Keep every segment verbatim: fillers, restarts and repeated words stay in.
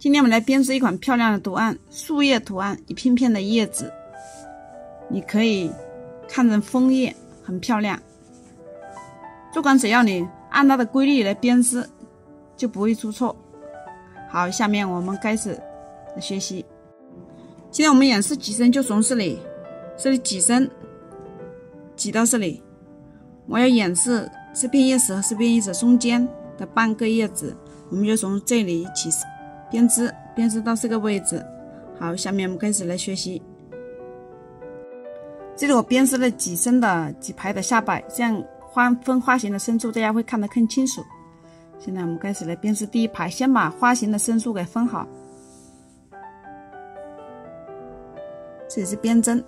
今天我们来编织一款漂亮的图案，树叶图案，一片片的叶子，你可以看成枫叶，很漂亮。不管只要你按它的规律来编织，就不会出错。好，下面我们开始来学习。今天我们演示挤针，就从这里，这里挤针，挤到这里。我要演示这片叶子和这片叶子中间的半个叶子，我们就从这里起编织，编织到这个位置。好，下面我们开始来学习。这里我编织了几针的几排的下摆，这样花分花型的深处，大家会看得更清楚。现在我们开始来编织第一排，先把花型的深处给分好。这里是编针，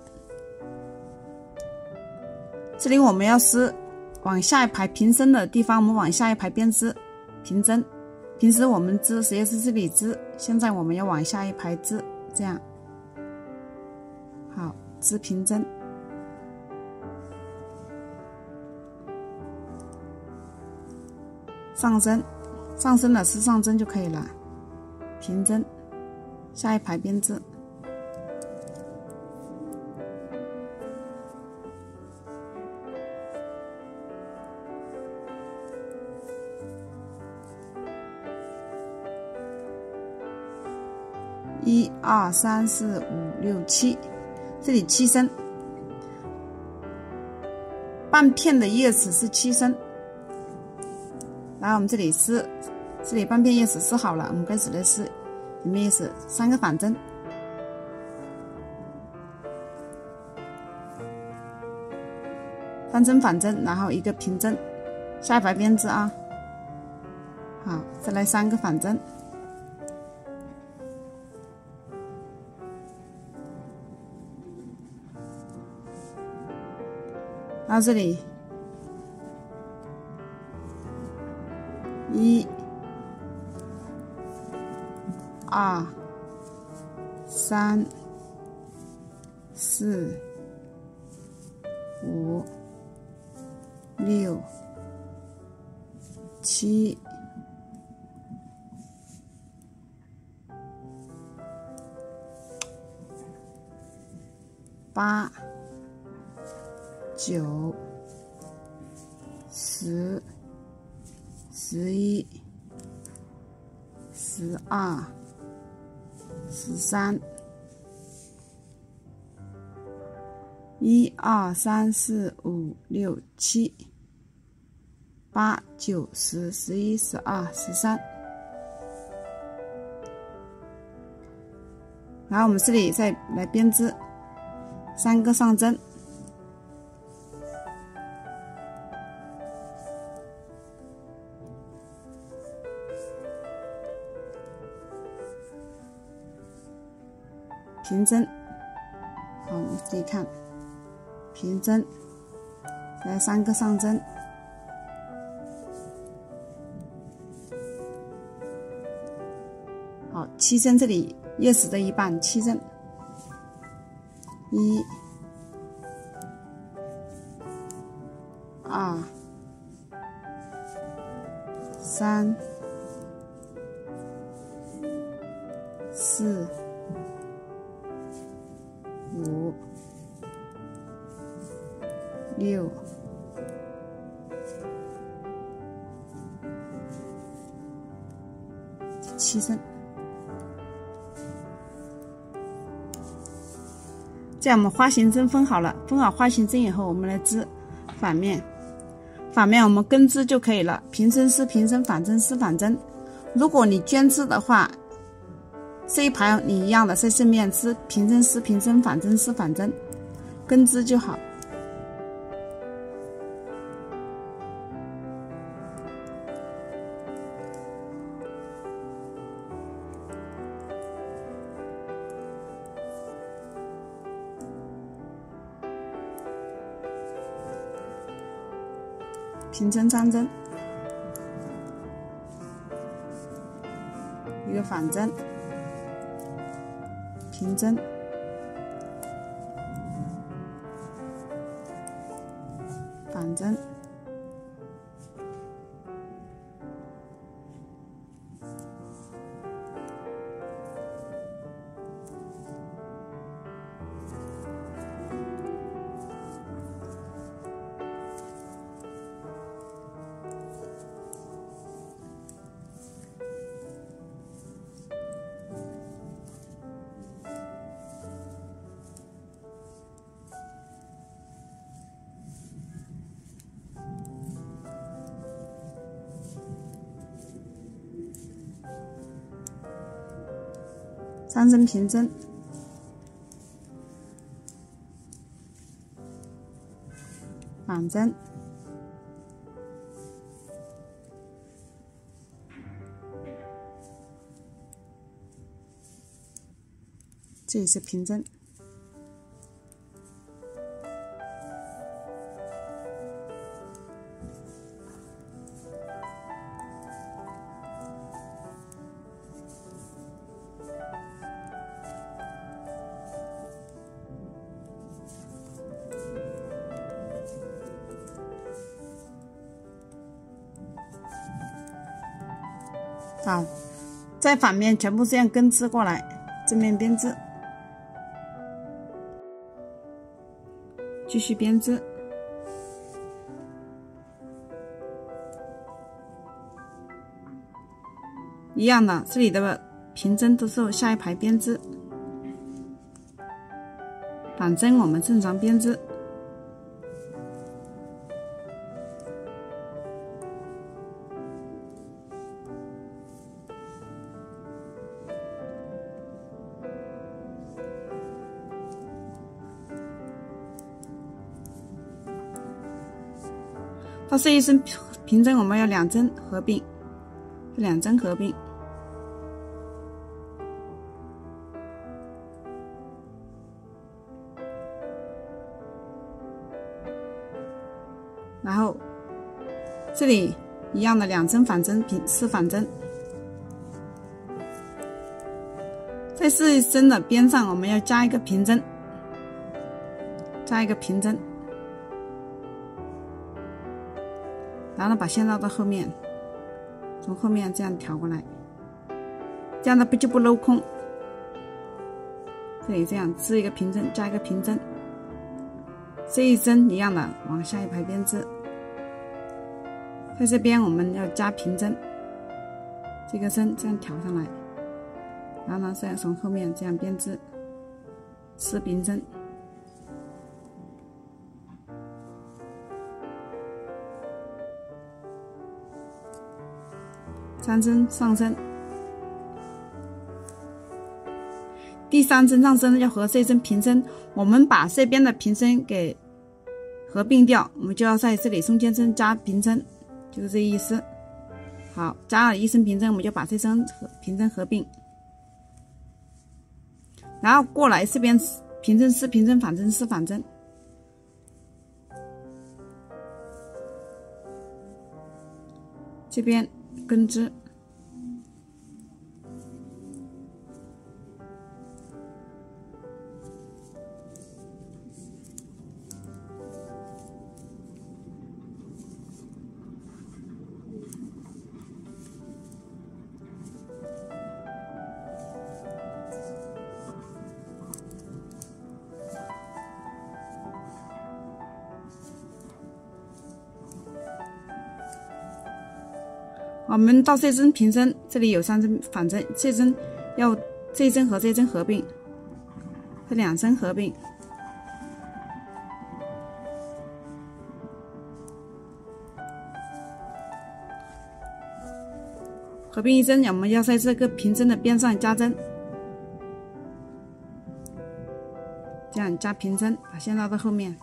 这里我们要是往下一排平针的地方，我们往下一排编织平针。平时我们织实际是这里织，现在我们要往下一排织，这样好，织平针。上针，上针的是上针就可以了。平针，下一排编织。一二三四五六七，这里七针，半片的叶子是七针。然后我们这里丝，这里半片叶子织好了，我们开始来丝，里面是三个反针，三针反针，然后一个平针，下一排编织啊。好，再来三个反针。到这里，一、二、三、四、五、六、七、八、九、十、十一、十二、十三，一二三四五六七八九十十一十二十三。然后我们这里再来编织三个上针。平针，好，我们可以看平针，来三个上针，好，七针，这里叶子的一半，七针，一、二、三、四。五、六、七针，这样我们花型针分好了，分好花型针以后，我们来织反面。反面我们跟织就可以了，平针丝平针，反针丝反针。如果你捐织的话，这一排你一样的在正面织平针丝平针，反针丝反针，跟织就好。平针三针，一个反针。平针，反针， 三针平针，反针，这里是平针。好，再反面全部这样跟织过来，正面编织，继续编织，一样的，这里的平针都是下一排编织，反针我们正常编织。到这一针平针，我们要两针合并，两针合并，然后这里一样的两针反针平丝反针，在这一针的边上我们要加一个平针，加一个平针。然后把线绕到后面，从后面这样调过来，这样的不就不镂空。这里这样织一个平针，加一个平针，这一针一样的往下一排编织。在这边我们要加平针，这个针这样调上来，然后呢这样从后面这样编织，丝平针。三针上针，第三针上针要和这针平针，我们把这边的平针给合并掉，我们就要在这里中间针加平针，就是这意思。好，加了一针平针，我们就把这针平针合并，然后过来这边平针丝平针反针丝反针，这边跟织。我们到这针平针，这里有三针反针，这针要这针和这针合并，这两针合并，合并一针，我们要在这个平针的边上加针，这样加平针，把线绕到后面。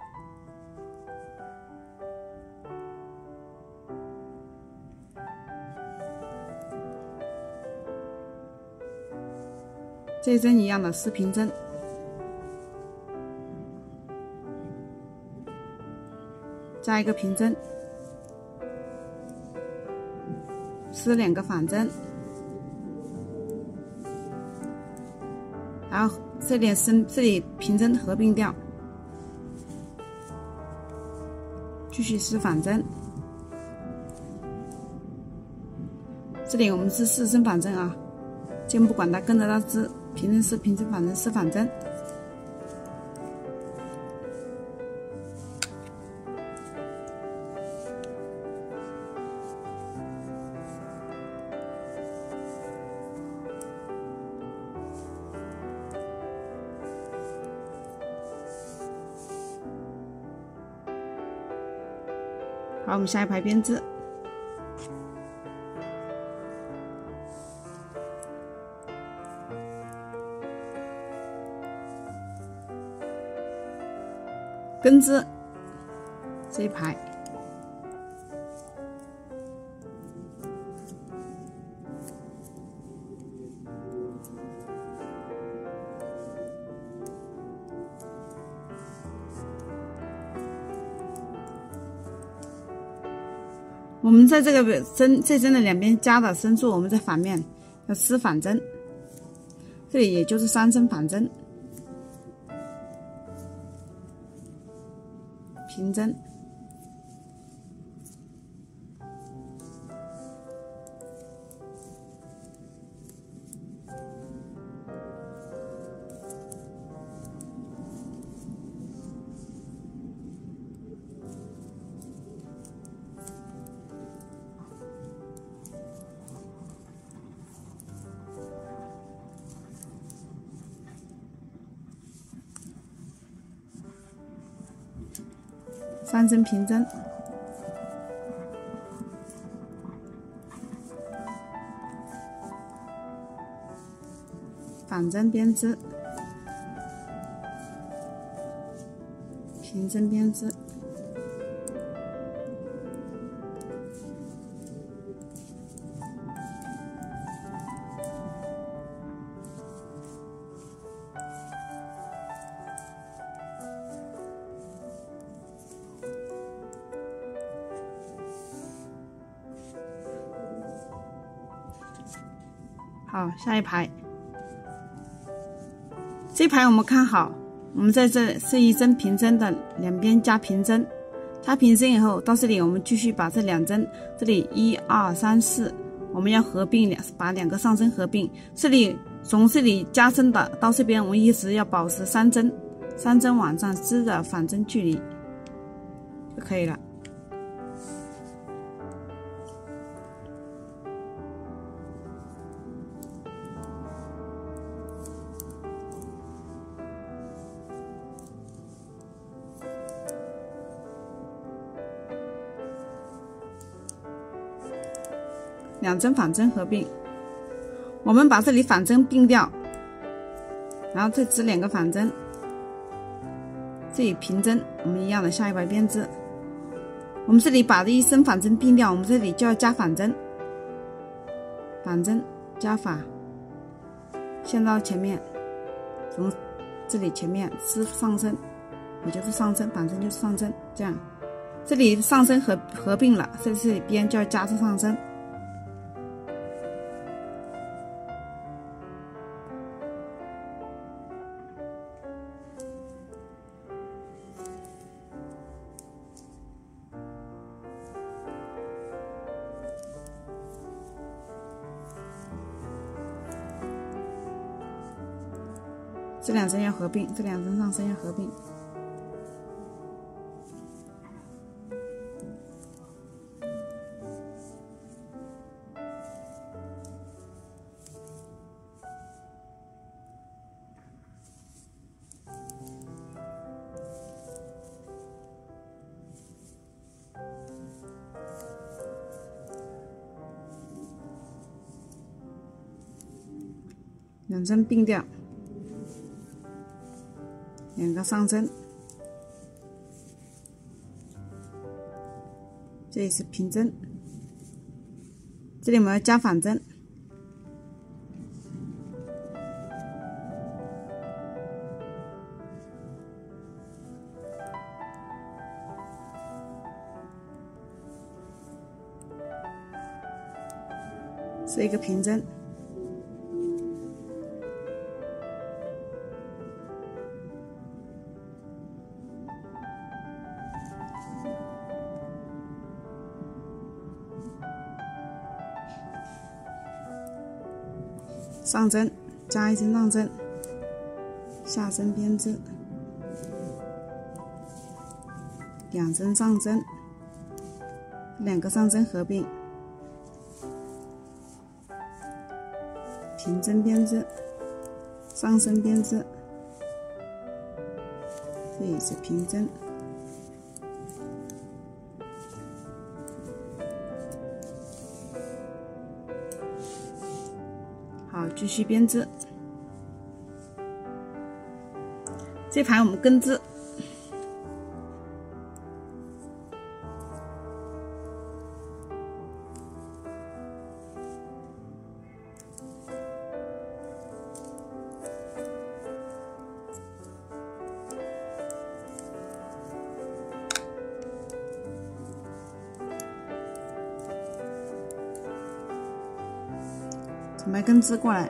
这一针一样的丝平针，加一个平针，丝两个反针，然后这点丝这里平针合并掉，继续丝反针，这里我们是四针反针啊，先不管它，跟着它织。平针丝平针反针丝反针，好，我们下一排编织。 根织这一排。我们在这个针这针的两边加的深处，我们在反面要丝反针，这里也就是三针反针，平针，三针平针，反针编织，平针编织，好，下一排，这一排我们看好，我们在这是一针平针的，两边加平针，加平针以后到这里，我们继续把这两针，这里一二三四，我们要合并两，把两个上针合并，这里从这里加针的到这边，我们一直要保持三针，三针往上织的反针距离就可以了。两针反针合并，我们把这里反针并掉，然后再织两个反针，这里平针，我们一样的下一排编织。我们这里把这一针反针并掉，我们这里就要加反针，反针加法，线到前面，从这里前面织上针，也就是上针，反针就是上针，这样，这里上针合合并了，在这里边就要加上上针。这两针要合并，这两针上针要合并。两针并掉。两个上针，这里是平针，这里我们要加反针，是一个平针。上针加一针上针，下针编织，两针上针，两个上针合并，平针编织，上针编织，这里是平针。好，继续编织。这排我们根织， 我们根织过来，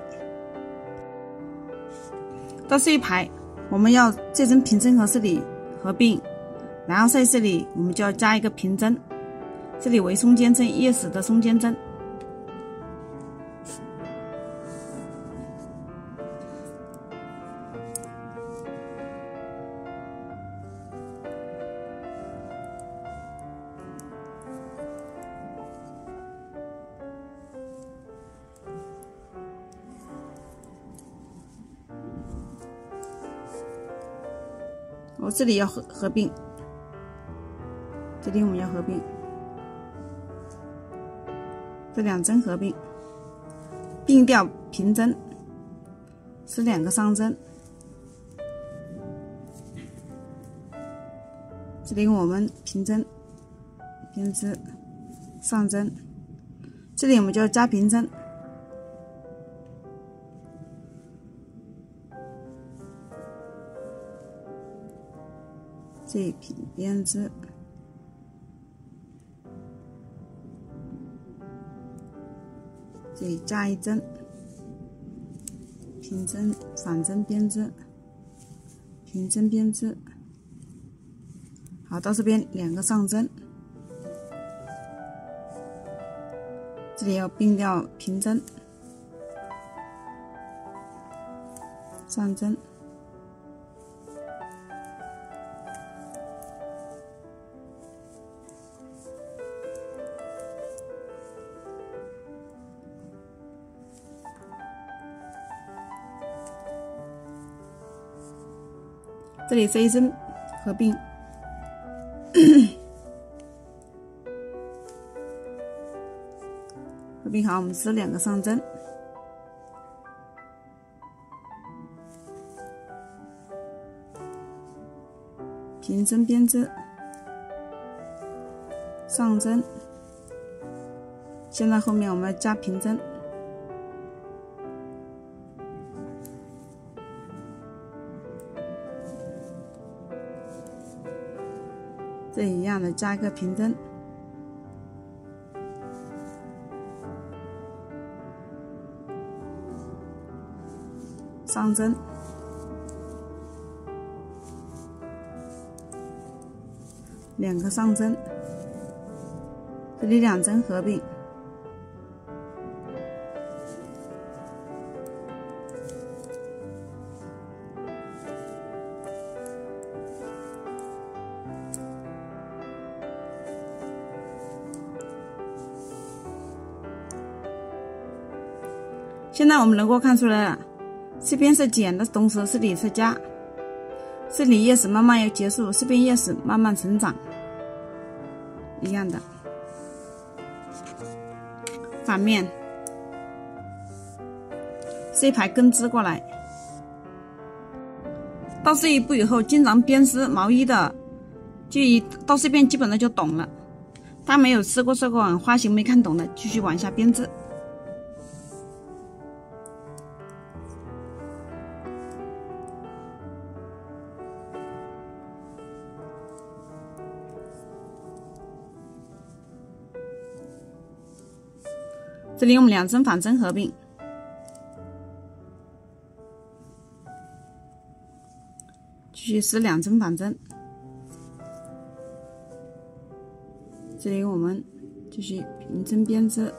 到这一排我们要这针平针和这里合并，然后在这里我们就要加一个平针，这里为中间针，叶子的中间针。我这里要合合并，这里我们要合并，这两针合并，并掉平针，是两个上针。这里我们平针编织上针，这里我们就要加平针。这里平编织，这里加一针，平针反针编织，平针编织。好，到这边两个上针，这里要并掉平针，上针。这里这一针合并，合并好，我们织两个上针，平针编织，上针。现在后面我们要加平针。这一样的加一个平针，上针，两个上针，这里两针合并，现在我们能够看出来了，这边是减的同时，这里是加，这里叶子慢慢要结束，这边叶子慢慢成长，一样的。反面这一排根织过来，到这一步以后，经常编织毛衣的，就一到这边基本上就懂了。他没有织过这个花型没看懂的，继续往下编织。这里我们两针反针合并，继续织两针反针。这里我们继续平针编织，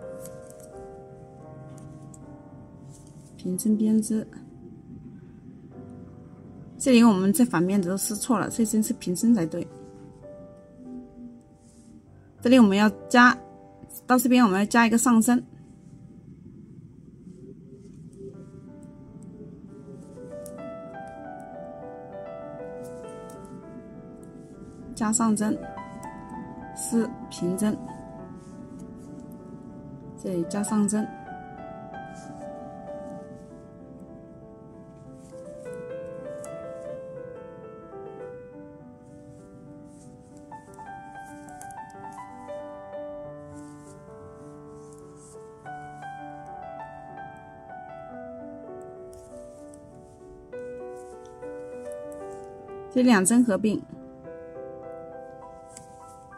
平针编织。这里我们在反面的都织错了，这针是平针才对。这里我们要加。到这边我们要加一个上针，加上针，是平针，这里加上针，这两针合并，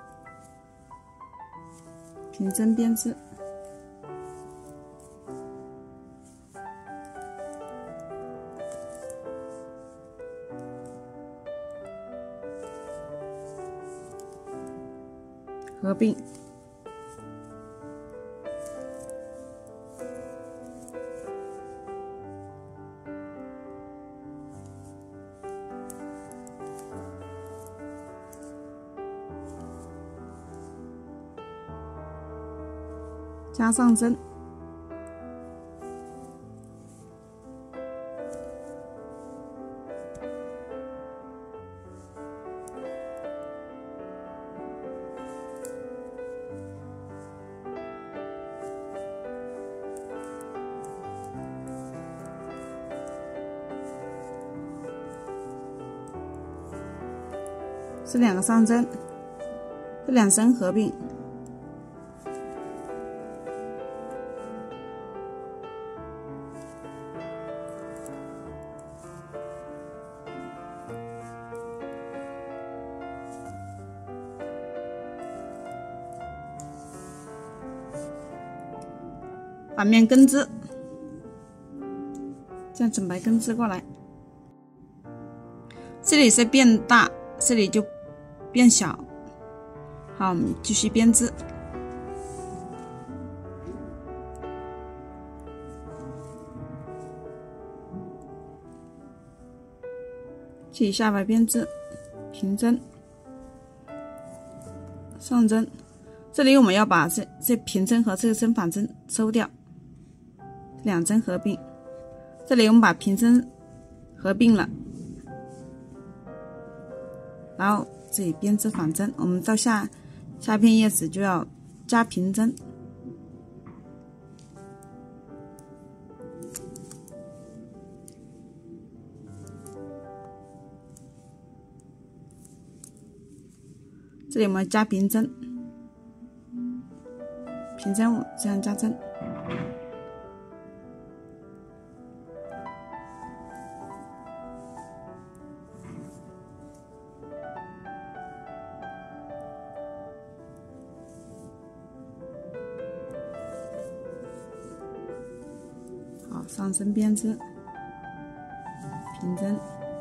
平针编织， 合并，加上针，这两个上针，这两针合并，反面跟织，这样整排跟织过来，这里是变大，这里就变小。好，我们继续编织。这里下排编织，平针，上针。这里我们要把这这平针和这个针反针收掉，两针合并。这里我们把平针合并了，然后这里编织反针，我们到下下片叶子就要加平针，这里我们加平针，平针这样加针。好，上针编织，平针，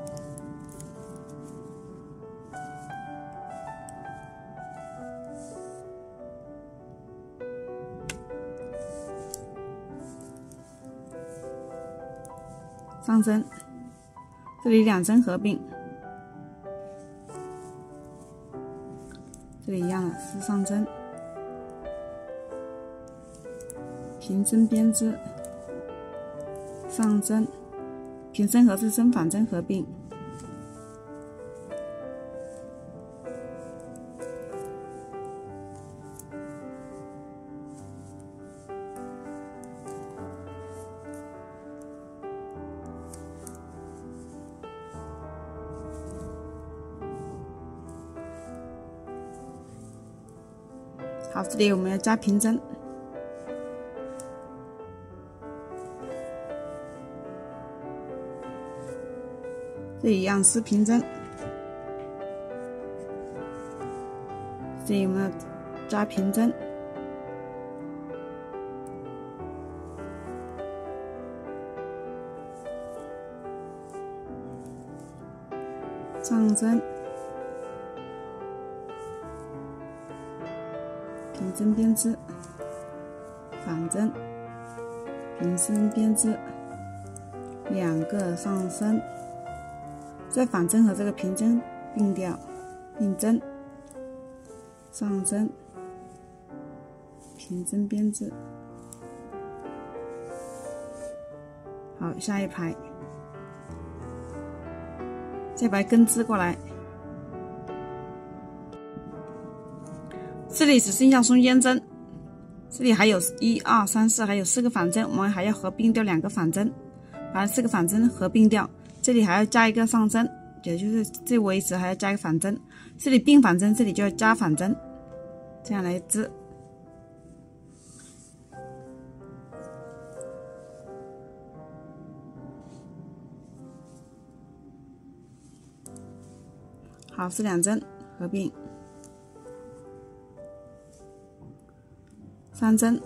上针，这里两针合并，这里一样的是上针，平针编织。上针，平针和这针反针合并，好，这里我们要加平针。这里一样是平针，这里我们要加平针，上针，平针编织，反针，平针编织，两个上针。这反针和这个平针并掉，并针，上针，平针编织。好，下一排，这排跟织过来，这里只剩下中间针，这里还有一二三四，还有四个反针，我们还要合并掉两个反针，把四个反针合并掉。这里还要加一个上针，也就是这位置还要加一个反针，这里并反针，这里就要加反针，这样来织。好，是两针合并，三针。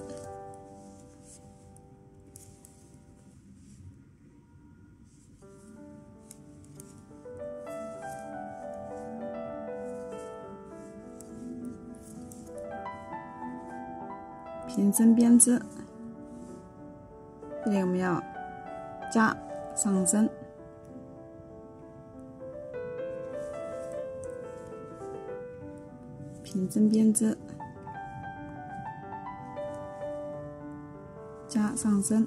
平针编织，这里我们要加上针，平针编织，加上针，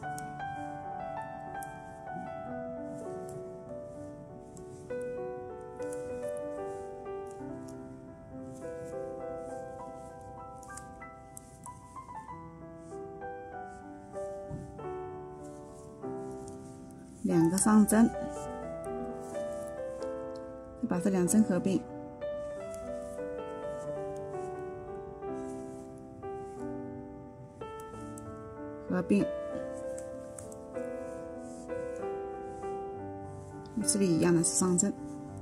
两个上针，再把这两针合并，合并，这里一样的是上针，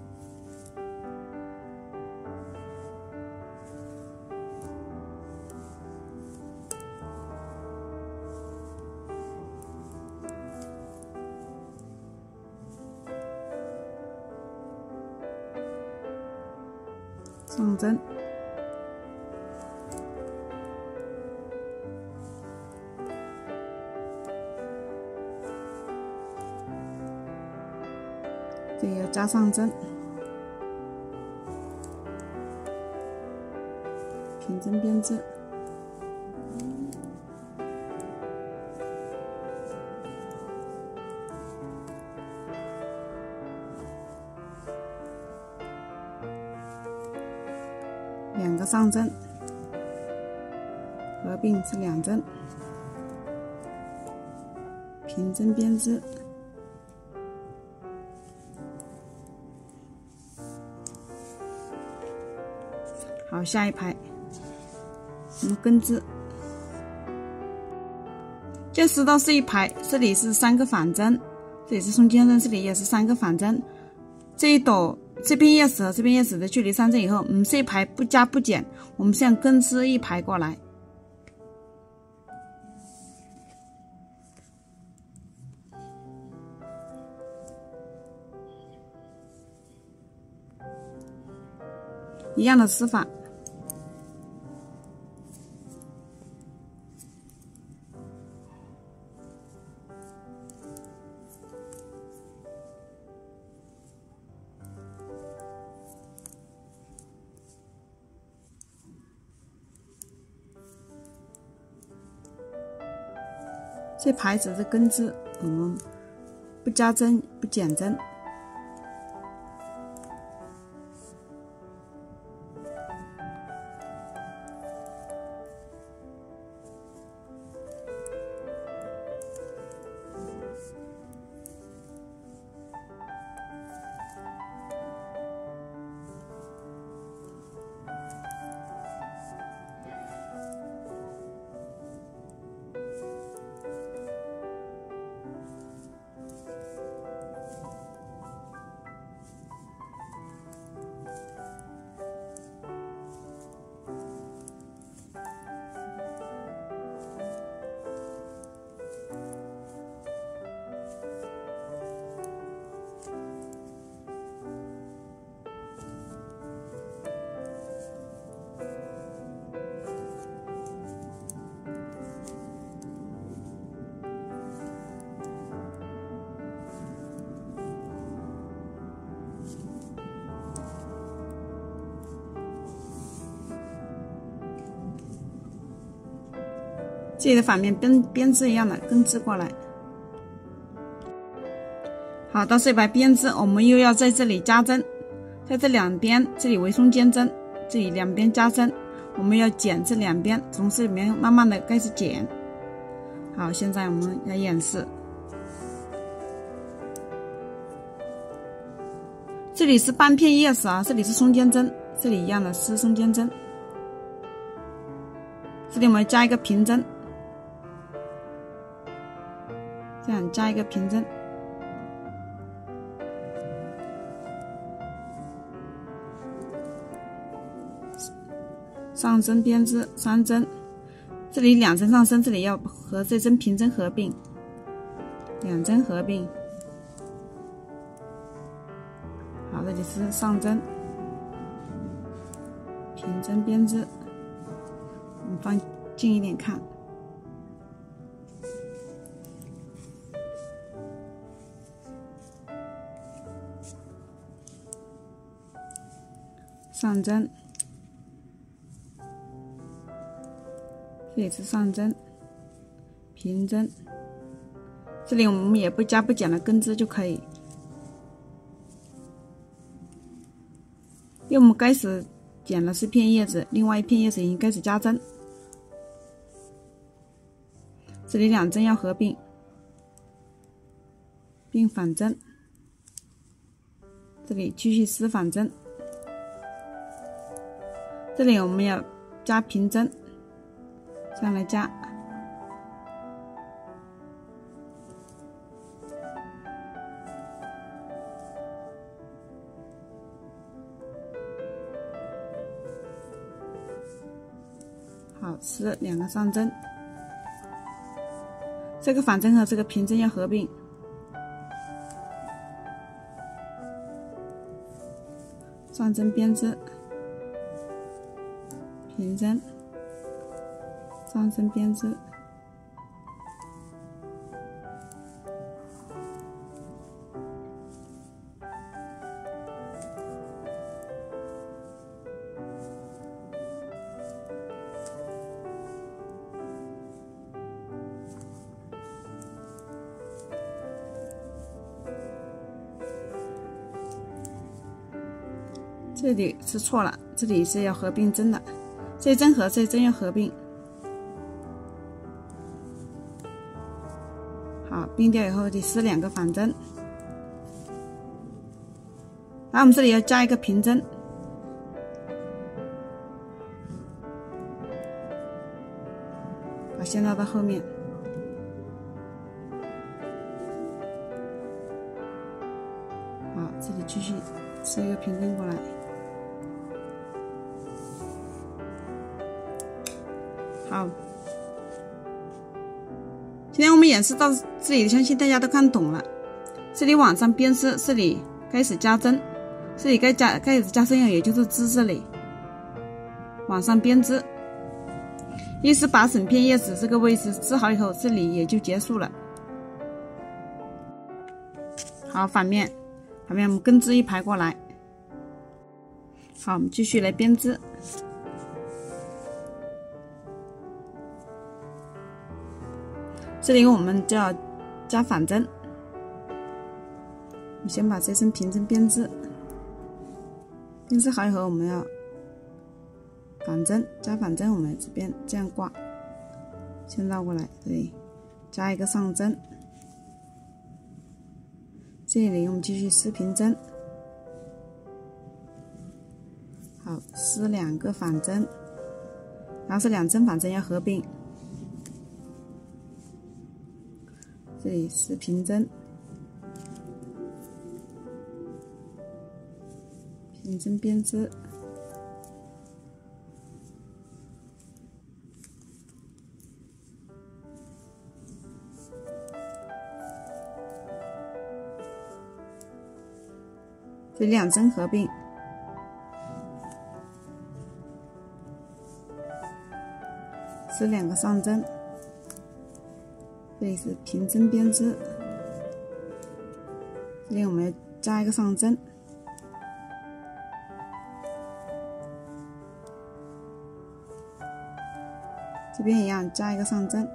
上针，这个要加上针，平针编织，两个上针，合并是两针，平针编织，好，下一排我们根织，这十道是一排，这里是三个反针，这里是中间针，这里也是三个反针，这一朵这边叶子和这边叶子的距离三针以后，我们这一排不加不减，我们这样根织一排过来，一样的织法。这排只是根织，我们不加针不减针。这里的反面编编织一样的根织过来。好，到这一排编织，我们又要在这里加针，在这两边，这里为中间针，这里两边加针，我们要剪这两边，从这里面慢慢的开始剪。好，现在我们来演示。这里是半片叶子啊，这里是中间针，这里一样的是中间针，这里我们加一个平针，这样加一个平针，上针编织三针，这里两针上针，这里要和这针平针合并，两针合并。好，这里是上针，平针编织，我们放近一点看。上针，这里是上针，平针，这里我们也不加不减的根织就可以。因为我们开始剪了是片叶子，另外一片叶子已经开始加针，这里两针要合并，并反针，这里继续丝反针。这里我们要加平针，这样来加，好，丝两个上针，这个反针和这个平针要合并，上针编织。平针，上针编织，这里是错了，这里是要合并针的。这一针和这一针要合并，好，并掉以后得丝两个反针，然后我们这里要加一个平针，把线绕到后面，好，这里继续收一个平针过来。好，今天我们演示到这里，相信大家都看懂了。这里往上编织，这里开始加针，这里该加开始加针也就是织这里，往上编织，一直把整片叶子这个位置织好以后，这里也就结束了。好，反面，反面我们根织一排过来。好，我们继续来编织。这里我们就要加反针，我们先把这针平针编织，编织好以后，我们要反针，加反针，我们这边这样挂，先绕过来，这里加一个上针，这里我们继续丝平针，好，丝两个反针，然后这两针反针要合并。这里是平针，平针编织，这两针合并，织两个上针。这里是平针编织，这里我们要加一个上针，这边一样加一个上针，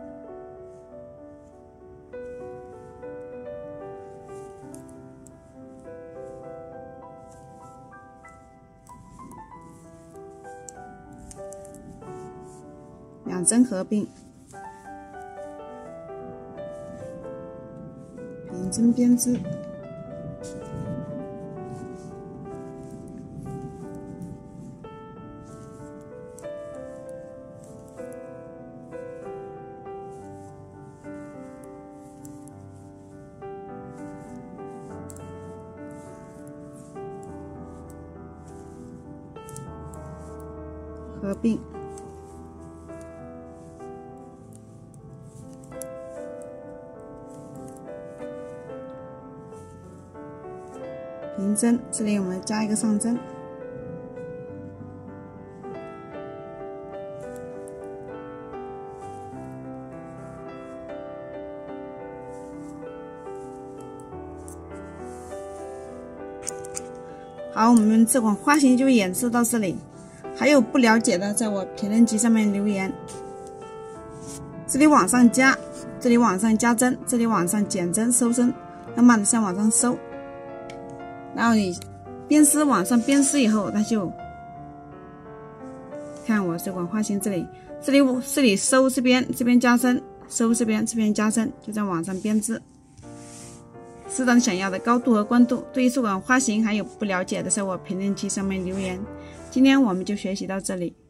两针合并。平针编织，合并。平针，这里我们加一个上针， 好，我们这款花型就演示到这里，还有不了解的在我评论区上面留言。这里往上加，这里往上加针，这里往上减针收针，慢慢的向往上收，然后你编丝往上编丝以后，它就看我这款花型这里，这里这里收这边，这边加针，收这边，这边加针，就在往上编织。适当想要的高度和宽度，对于这款花型还有不了解的，在我评论区上面留言。今天我们就学习到这里。